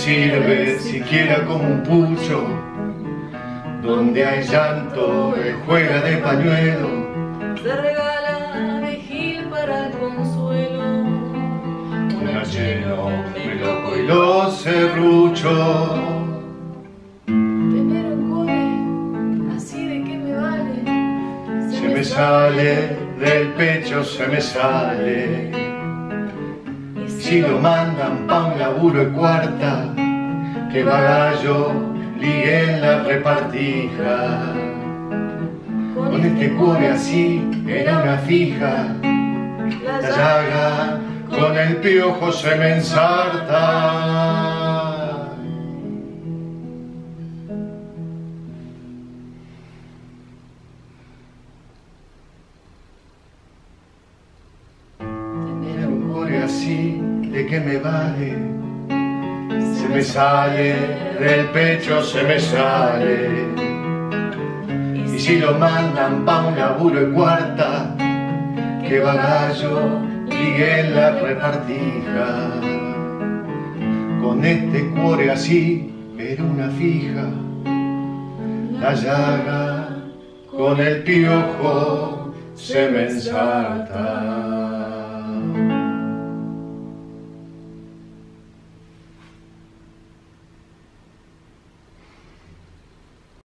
sirve siquiera como un pucho. Donde hay llanto, él juega de pañuelo. Se regala de gil para el consuelo. Una lleno, me loco y los serruchos. Tener un core, así de qué me vale. Se me sale del pecho, se me sale. Y si lo mandan pa' un laburo de cuarta, que bagallo ligue en la repartija. Con este cuore así era una fija. La llaga con el piojo se me ensarta. Tener un cuore así, ¿de qué me vale? Se me sale del pecho, se me sale. Y si lo mandan pa' un laburo de cuarta, que bagallo ligue en la repartija. Con este cuore así era una fija. La llaga con el piojo se me ensarta.